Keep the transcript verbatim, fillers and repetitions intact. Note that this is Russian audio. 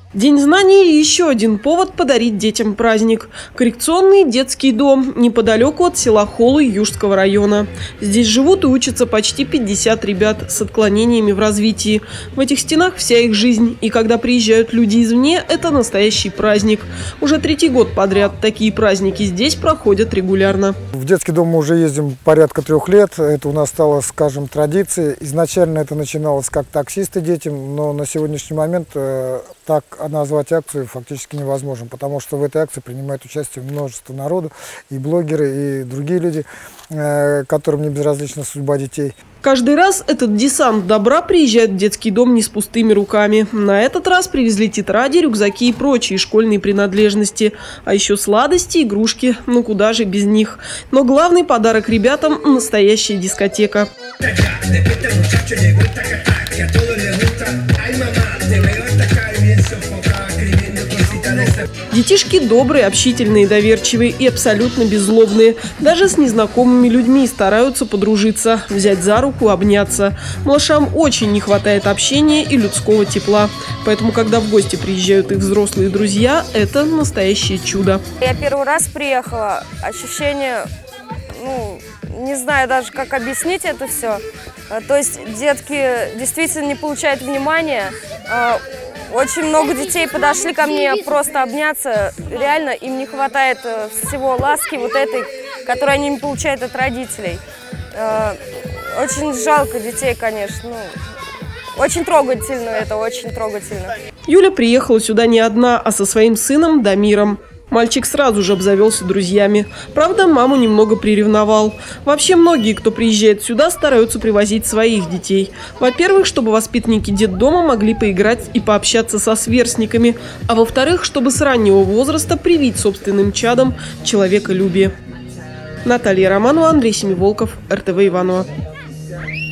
День знаний – еще один повод подарить детям праздник. Коррекционный детский дом неподалеку от села Холы Южского района. Здесь живут и учатся почти пятьдесят ребят с отклонениями в развитии. В этих стенах вся их жизнь. И когда приезжают люди извне, это настоящий праздник. Уже третий год подряд такие праздники здесь проходят регулярно. В детский дом мы уже ездим порядка трех лет. Это у нас стало, скажем, традицией. Изначально это начиналось как таксисты детям, но на сегодняшний момент э, так назвать акцию фактически невозможно, потому что в этой акции принимает участие множество народу, и блогеры, и другие люди, э, которым не безразлична судьба детей. Каждый раз этот десант добра приезжает в детский дом не с пустыми руками. На этот раз привезли тетради, рюкзаки и прочие школьные принадлежности. А еще сладости, игрушки. Ну куда же без них. Но главный подарок ребятам – настоящая дискотека. Детишки добрые, общительные, доверчивые и абсолютно беззлобные. Даже с незнакомыми людьми стараются подружиться, взять за руку, обняться. Малышам очень не хватает общения и людского тепла. Поэтому, когда в гости приезжают их взрослые друзья, это настоящее чудо. Я первый раз приехала. Ощущение, ну, не знаю даже, как объяснить это все. То есть детки действительно не получают внимания. Очень много детей подошли ко мне просто обняться. Реально им не хватает всего ласки вот этой, которую они не получают от родителей. Очень жалко детей, конечно. Ну, очень трогательно это, очень трогательно. Юля приехала сюда не одна, а со своим сыном Дамиром. Мальчик сразу же обзавелся друзьями. Правда, маму немного приревновал. Вообще, многие, кто приезжает сюда, стараются привозить своих детей. Во-первых, чтобы воспитанники детдома могли поиграть и пообщаться со сверстниками. А во-вторых, чтобы с раннего возраста привить собственным чадом человеколюбие. Наталья Романова, Андрей Семиволков, эр тэ вэ Иваново.